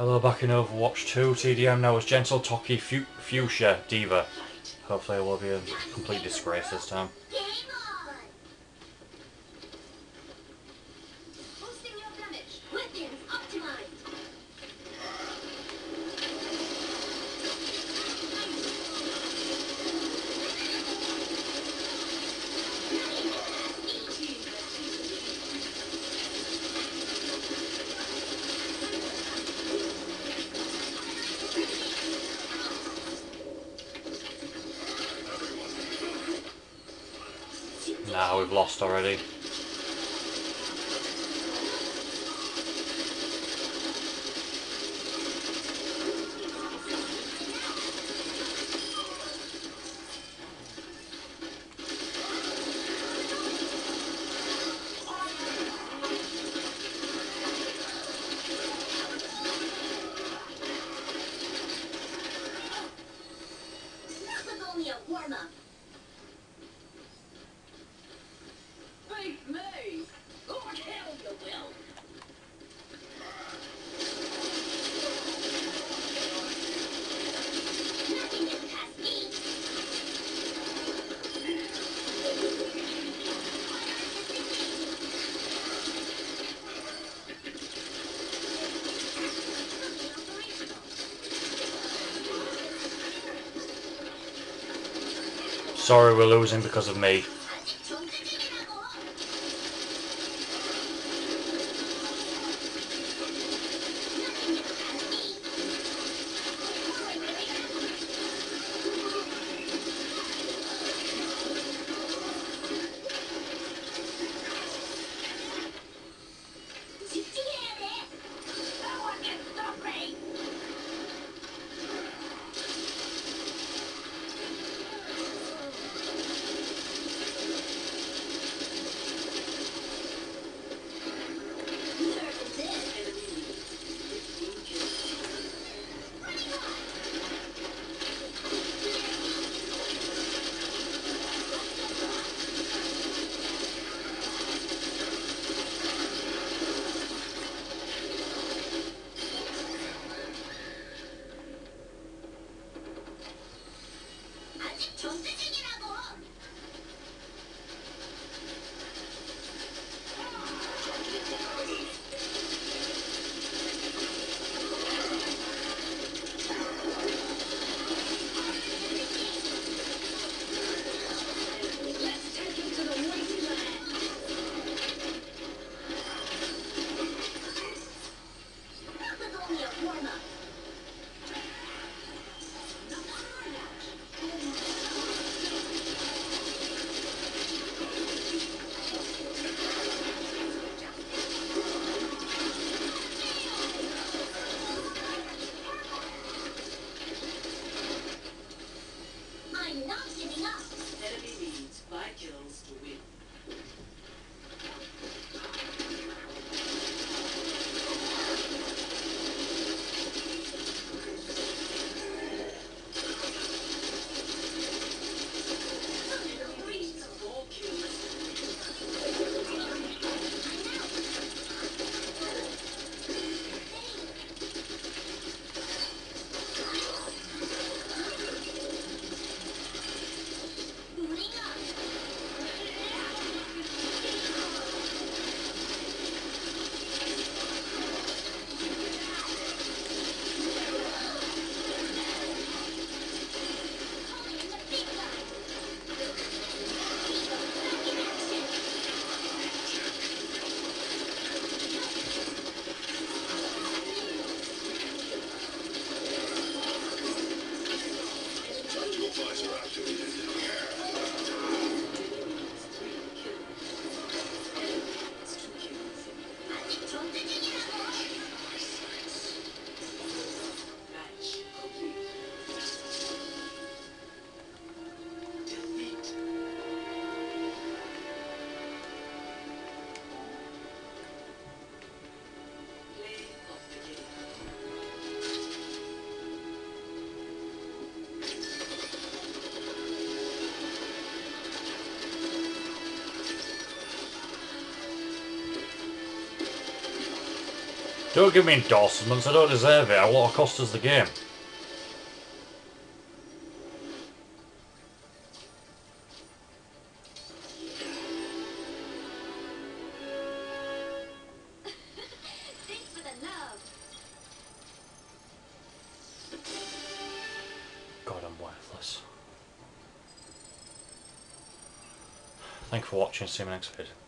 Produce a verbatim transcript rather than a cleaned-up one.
Hello, back in Overwatch two. T D M now as Gentle Toki Fu Fuchsia Diva. Hopefully it will be a complete disgrace this time. Nah, we've lost already. Sorry we're losing because of me. Don't give me endorsements, I don't deserve it. I want to cost us the game. Thanks for the love. God, I'm worthless. Thank you for watching. See you in my next video.